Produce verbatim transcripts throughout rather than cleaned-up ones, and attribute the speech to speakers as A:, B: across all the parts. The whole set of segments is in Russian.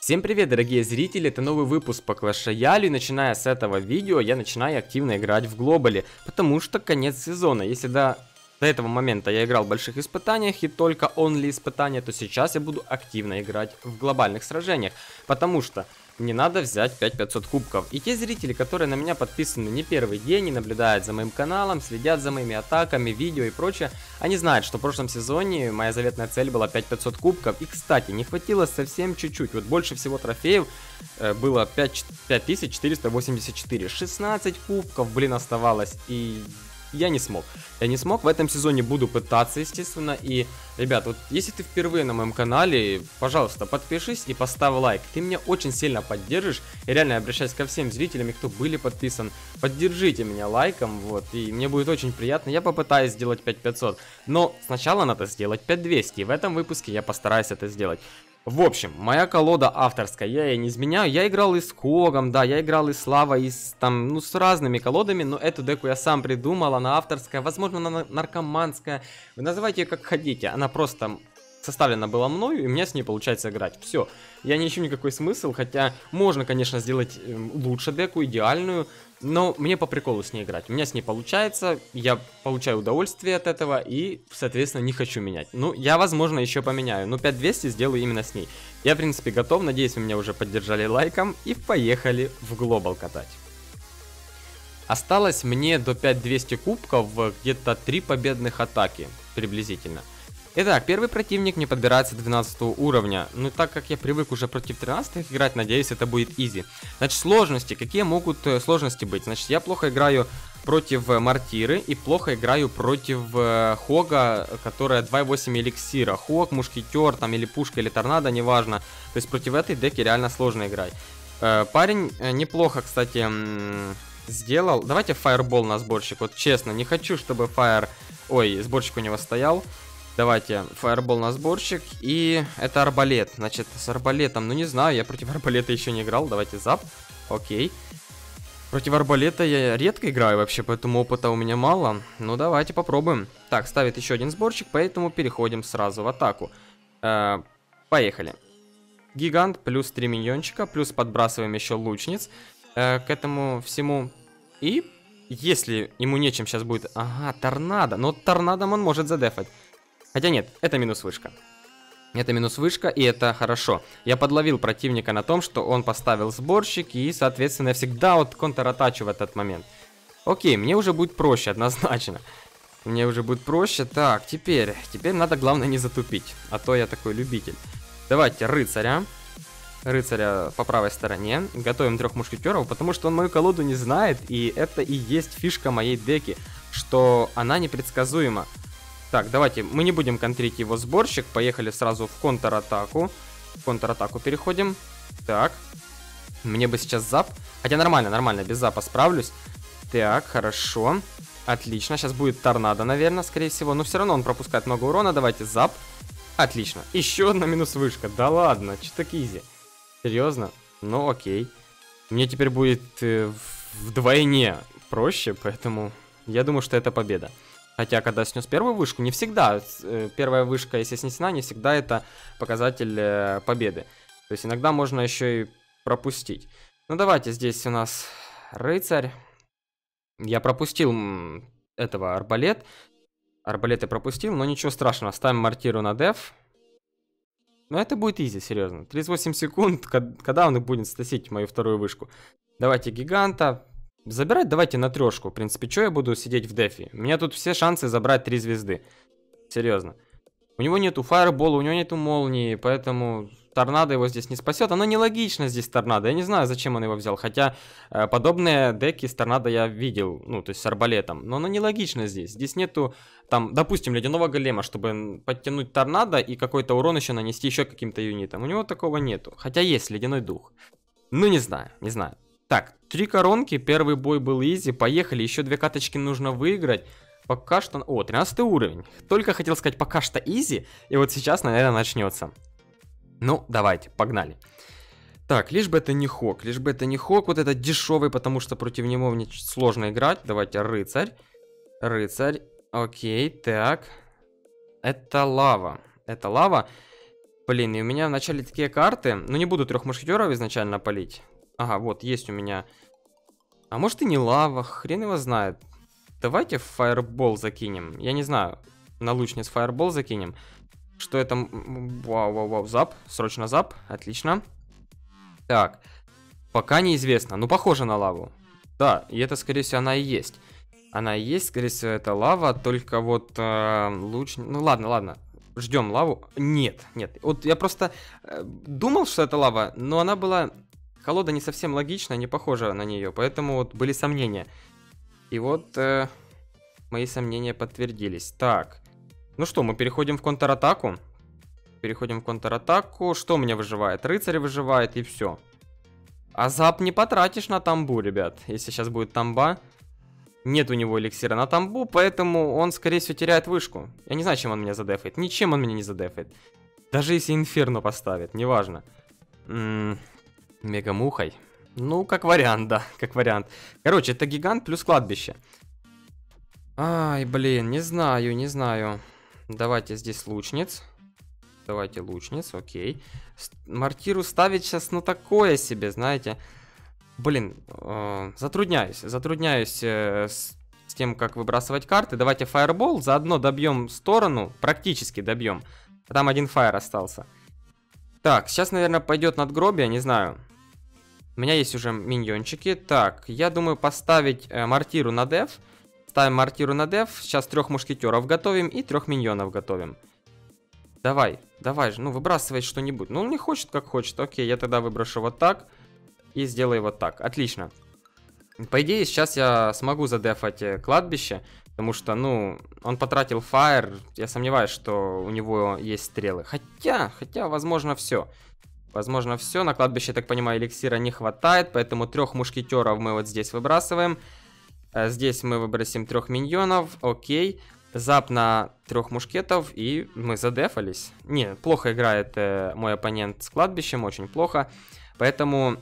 A: Всем привет, дорогие зрители, это новый выпуск по Clash Royale, и начиная с этого видео я начинаю активно играть в глобале, потому что конец сезона. Если до, до этого момента я играл в больших испытаниях и только онли испытания, то сейчас я буду активно играть в глобальных сражениях, потому что мне надо взять пять тысяч пятьсот кубков. И те зрители, которые на меня подписаны не первый день, и наблюдают за моим каналом, следят за моими атаками, видео и прочее, они знают, что в прошлом сезоне моя заветная цель была пять тысяч пятьсот кубков. И, кстати, не хватило совсем чуть-чуть. Вот больше всего трофеев э, было пять тысяч четыреста восемьдесят четыре. шестнадцать кубков, блин, оставалось. И я не смог. Я не смог. В этом сезоне буду пытаться, естественно. И, ребят, вот если ты впервые на моем канале, пожалуйста, подпишись и поставь лайк. Ты меня очень сильно поддержишь. И реально обращаюсь ко всем зрителям, кто были подписаны. Поддержите меня лайком, вот. И мне будет очень приятно. Я попытаюсь сделать пять тысяч пятьсот. Но сначала надо сделать пять тысяч двести. И в этом выпуске я постараюсь это сделать. В общем, моя колода авторская, я ей не изменяю. Я играл и с Когом, да, я играл и с Лавой, и с, там, ну, с разными колодами, но эту деку я сам придумал, она авторская, возможно, она наркоманская. Вы называйте ее как хотите, она просто составлена была мною, и у меня с ней получается играть. Все, я не ищу никакой смысл, хотя можно, конечно, сделать лучше деку, идеальную, но мне по приколу с ней играть. У меня с ней получается, я получаю удовольствие от этого и, соответственно, не хочу менять. Ну, я, возможно, еще поменяю, но пять тысяч двести сделаю именно с ней. Я, в принципе, готов, надеюсь, вы меня уже поддержали лайком, и поехали в глобал катать. Осталось мне до пять тысяч двухсот кубков где-то три победных атаки, приблизительно. Итак, первый противник мне подбирается до двенадцатого уровня. Ну, так как я привык уже против тринадцатых играть, надеюсь, это будет изи. Значит, сложности. Какие могут э, сложности быть? Значит, я плохо играю против э, Мортиры и плохо играю против э, Хога, которая два и восемь эликсира. Хог, Мушкетер, там, или Пушка, или Торнадо, неважно. То есть против этой деки реально сложно играть. Э, парень э, неплохо, кстати, сделал. Давайте Фаербол на сборщик. Вот честно, не хочу, чтобы Фаер... Ой, сборщик у него стоял. Давайте, фаербол на сборщик. И это арбалет. Значит, с арбалетом, ну не знаю, я против арбалета еще не играл. Давайте зап. Окей. Против арбалета я редко играю вообще, поэтому опыта у меня мало. Ну давайте попробуем. Так, ставит еще один сборщик, поэтому переходим сразу в атаку. Э, поехали. Гигант, плюс три миньончика, плюс подбрасываем еще лучниц э, к этому всему. И если ему нечем сейчас будет... Ага, торнадо. Но торнадом он может задефать. Хотя нет, это минус вышка. Это минус вышка, и это хорошо. Я подловил противника на том, что он поставил сборщик, и, соответственно, я всегда вот контратачу в этот момент. Окей, мне уже будет проще, однозначно. Мне уже будет проще. Так, теперь, теперь надо, главное, не затупить. А то я такой любитель. Давайте рыцаря. Рыцаря по правой стороне. Готовим трех мушкетеров, потому что он мою колоду не знает, и это и есть фишка моей деки, что она непредсказуема. Так, давайте, мы не будем контрить его сборщик. Поехали сразу в контратаку. В контратаку переходим. Так. Мне бы сейчас зап. Хотя нормально, нормально, без запа справлюсь. Так, хорошо. Отлично, сейчас будет торнадо, наверное, скорее всего. Но все равно он пропускает много урона. Давайте зап. Отлично. Еще одна минус вышка. Да ладно, что так изи. Серьезно? Ну окей. Мне теперь будет э, вдвойне проще, поэтому я думаю, что это победа. Хотя, когда снес первую вышку, не всегда, э, первая вышка, если снесена, не всегда это показатель э, победы. То есть иногда можно еще и пропустить. Ну давайте, здесь у нас рыцарь. Я пропустил этого арбалет. Арбалет я пропустил, но ничего страшного. Ставим мортиру на деф. Но это будет изи, серьезно. тридцать восемь секунд, когда он будет сносить мою вторую вышку. Давайте гиганта. Забирать давайте на трешку. В принципе, что я буду сидеть в дефе? У меня тут все шансы забрать три звезды. Серьезно. У него нету фаербола, у него нету молнии, поэтому торнадо его здесь не спасет. Оно нелогично здесь торнадо. Я не знаю, зачем он его взял. Хотя э, подобные деки с торнадо я видел, ну, то есть с арбалетом. Но оно нелогично здесь. Здесь нету, там, допустим, ледяного голема, чтобы подтянуть торнадо и какой-то урон еще нанести еще каким-то юнитом. У него такого нету. Хотя есть ледяной дух. Ну, не знаю, не знаю. Так, три коронки, первый бой был изи, поехали, еще две каточки нужно выиграть. Пока что... О, тринадцатый уровень. Только хотел сказать, пока что изи, и вот сейчас, наверное, начнется. Ну, давайте, погнали. Так, лишь бы это не Хог, лишь бы это не Хог, вот этот дешевый, потому что против него мне сложно играть. Давайте, рыцарь, рыцарь, окей, так. Это лава, это лава. Блин, и у меня в начале такие карты. Ну, не буду трех мушкетеров изначально палить. Ага, вот, есть у меня. А может и не лава, хрен его знает. Давайте фаербол закинем. Я не знаю, на лучниц фаербол закинем. Что это? Вау, вау, вау, зап. Срочно зап, отлично. Так, пока неизвестно. Ну, похоже на лаву. Да, и это, скорее всего, она и есть. Она и есть, скорее всего, это лава. Только вот э, луч... Ну, ладно, ладно. Ждем лаву. Нет, нет. Вот я просто э, думал, что это лава, но она была... Колода не совсем логичная, не похожа на нее. Поэтому вот были сомнения. И вот э, мои сомнения подтвердились. Так. Ну что, мы переходим в контратаку. Переходим в контратаку. Что у меня выживает? Рыцарь выживает и все. А зап не потратишь на тамбу, ребят. Если сейчас будет тамба. Нет у него эликсира на тамбу, поэтому он, скорее всего, теряет вышку. Я не знаю, чем он меня задефает. Ничем он меня не задефает. Даже если инферно поставит, неважно. М-м, мегамухой. Ну, как вариант, да, как вариант. Короче, это гигант плюс кладбище. Ай, блин, не знаю, не знаю. Давайте здесь лучниц. Давайте лучниц, окей. Мортиру ставить сейчас, ну, такое себе, знаете. Блин, э, затрудняюсь. Затрудняюсь э, с, с тем, как выбрасывать карты. Давайте фаербол, заодно добьем сторону. Практически добьем. Там один фаер остался. Так, сейчас, наверное, пойдет надгробие, не знаю. У меня есть уже миньончики. Так, я думаю поставить э, мортиру на деф. Ставим мортиру на деф. Сейчас трех мушкетеров готовим и трех миньонов готовим. Давай, давай же, ну выбрасывай что-нибудь. Ну он не хочет, как хочет. Окей, я тогда выброшу вот так. И сделаю вот так. Отлично. По идее, сейчас я смогу задефать кладбище. Потому что, ну, он потратил фаер. Я сомневаюсь, что у него есть стрелы. Хотя, хотя, возможно, все. Возможно, все. На кладбище, я так понимаю, эликсира не хватает. Поэтому трех мушкетеров мы вот здесь выбрасываем. Здесь мы выбросим трех миньонов. Окей. Зап на трех мушкетов, и мы задефались. Не, плохо играет э, мой оппонент с кладбищем, очень плохо. Поэтому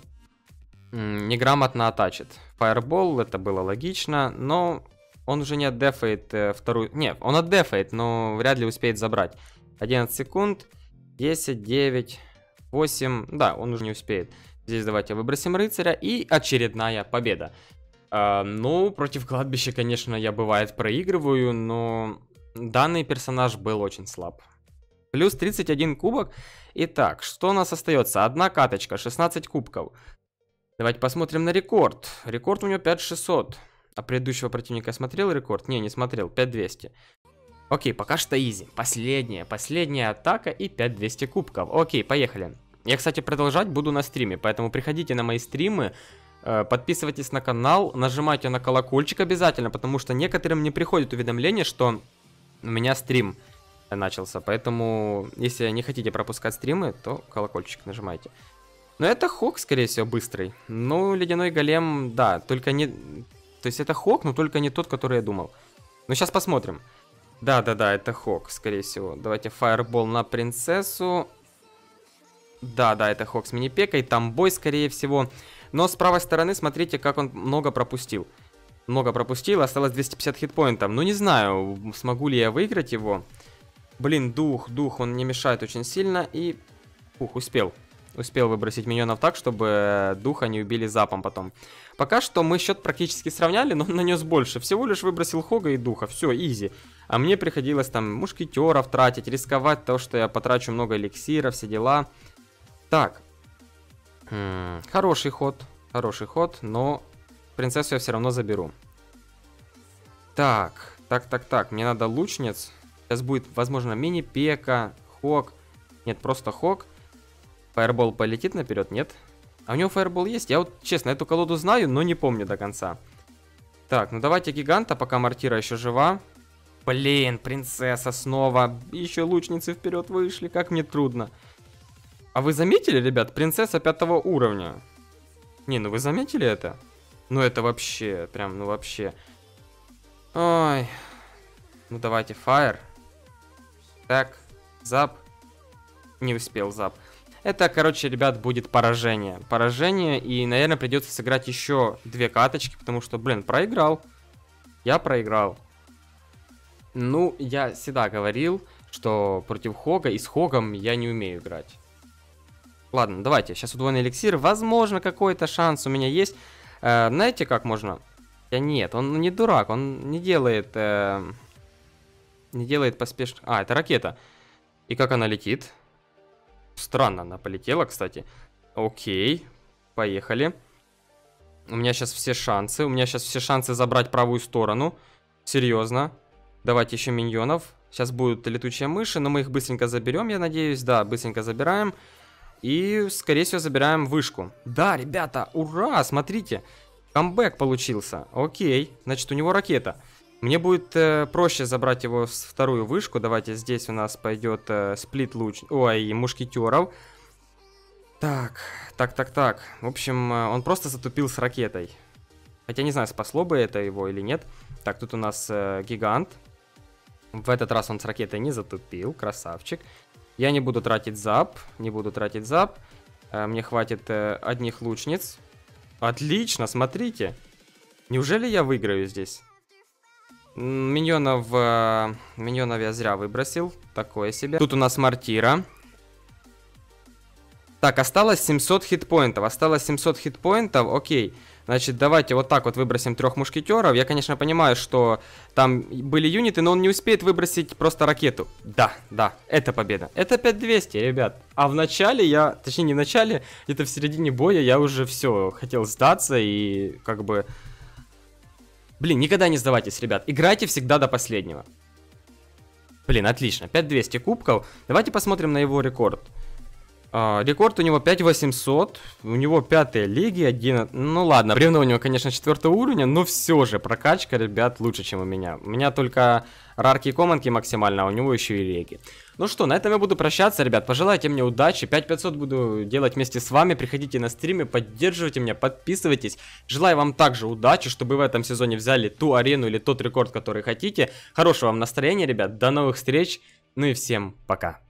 A: м, неграмотно атачит. Фаербол, это было логично, но он уже не отдефает э, вторую... Не, он отдефает, но вряд ли успеет забрать. одиннадцать секунд, десять, девять, восемь... Да, он уже не успеет. Здесь давайте выбросим рыцаря, и очередная победа. Uh, ну, против кладбища, конечно, я бывает проигрываю, но данный персонаж был очень слаб. Плюс тридцать один кубок. Итак, что у нас остается? Одна каточка, шестнадцать кубков. Давайте посмотрим на рекорд. Рекорд у него пять тысяч шестьсот. А предыдущего противника смотрел рекорд? Не, не смотрел, пять тысяч двести. Окей, пока что изи. Последняя, последняя атака и пять тысяч двести кубков. Окей, поехали. Я, кстати, продолжать буду на стриме, поэтому приходите на мои стримы. Подписывайтесь на канал, нажимайте на колокольчик обязательно, потому что некоторым не приходит уведомление, что у меня стрим начался. Поэтому, если не хотите пропускать стримы, то колокольчик нажимайте. Но это Хок, скорее всего, быстрый. Ну, ледяной голем, да, только не... То есть это Хок, но только не тот, который я думал. Ну, сейчас посмотрим. Да-да-да, это Хок, скорее всего. Давайте фаербол на принцессу. Да-да, это Хок с мини-пекой, там бой, скорее всего. Но с правой стороны, смотрите, как он много пропустил. Много пропустил, осталось двести пятьдесят хитпоинтов. Ну, не знаю, смогу ли я выиграть его. Блин, дух, дух, он не мешает очень сильно. И, ух, успел. Успел выбросить миньонов так, чтобы духа не убили запом потом. Пока что мы счет практически сравняли, но он нанес больше. Всего лишь выбросил Хога и духа, все, изи. А мне приходилось там мушкетеров тратить, рисковать то, что я потрачу много эликсира, все дела. Так. М-м, хороший ход, хороший ход, но принцессу я все равно заберу. Так, так, так, так, мне надо лучниц. Сейчас будет, возможно, мини-пека, Хок. Нет, просто Хок. Фаербол полетит наперед, нет? А у него фаербол есть? Я вот, честно, эту колоду знаю, но не помню до конца. Так, ну давайте гиганта, пока мортира еще жива. Блин, принцесса снова. Еще лучницы вперед вышли, как мне трудно. А вы заметили, ребят, принцесса пятого уровня? Не, ну вы заметили это? Ну это вообще, прям, ну вообще. Ой. Ну давайте, фаер. Так, зап. Не успел зап. Это, короче, ребят, будет поражение. Поражение, и, наверное, придется сыграть еще две каточки, потому что, блин, проиграл. Я проиграл. Ну, я всегда говорил, что против Хога, и с Хогом я не умею играть. Ладно, давайте, сейчас удвоенный эликсир. Возможно, какой-то шанс у меня есть. Э, знаете, как можно? Да нет, он не дурак, он не делает... Э, не делает поспешно... А, это ракета. И как она летит? Странно она полетела, кстати. Окей, поехали. У меня сейчас все шансы. У меня сейчас все шансы забрать правую сторону. Серьезно. Давайте еще миньонов. Сейчас будут летучие мыши, но мы их быстренько заберем, я надеюсь. Да, быстренько забираем. И, скорее всего, забираем вышку. Да, ребята, ура, смотрите. Камбэк получился. Окей, значит, у него ракета. Мне будет э, проще забрать его в вторую вышку. Давайте здесь у нас пойдет э, сплит луч... Ой, мушкетеров. Так, так, так, так. В общем, э, он просто затупил с ракетой. Хотя не знаю, спасло бы это его или нет. Так, тут у нас э, гигант. В этот раз он с ракетой не затупил. Красавчик. Я не буду тратить зап. Не буду тратить зап. Э, мне хватит э, одних лучниц. Отлично, смотрите. Неужели я выиграю здесь? Миньонов, э, миньонов я зря выбросил. Такое себе. Тут у нас мортира. Так, осталось семьсот хитпоинтов. Осталось семьсот хитпоинтов. Окей. Значит, давайте вот так вот выбросим трех мушкетеров. Я, конечно, понимаю, что там были юниты, но он не успеет выбросить просто ракету. Да, да, это победа. Это пять двести, ребят. А в начале я, точнее не в начале, где-то в середине боя я уже все хотел сдаться и как бы... Блин, никогда не сдавайтесь, ребят. Играйте всегда до последнего. Блин, отлично. пять двести кубков. Давайте посмотрим на его рекорд. Uh, рекорд у него пять восемьсот, у него пятая лиги, одиннадцать, ну ладно, бревно у него, конечно, четвертого уровня, но все же прокачка, ребят, лучше, чем у меня. У меня только рарки и команки максимально, а у него еще и лиги. Ну что, на этом я буду прощаться, ребят, пожелайте мне удачи, пять пятьсот буду делать вместе с вами, приходите на стримы, поддерживайте меня, подписывайтесь. Желаю вам также удачи, чтобы в этом сезоне взяли ту арену или тот рекорд, который хотите. Хорошего вам настроения, ребят, до новых встреч, ну и всем пока.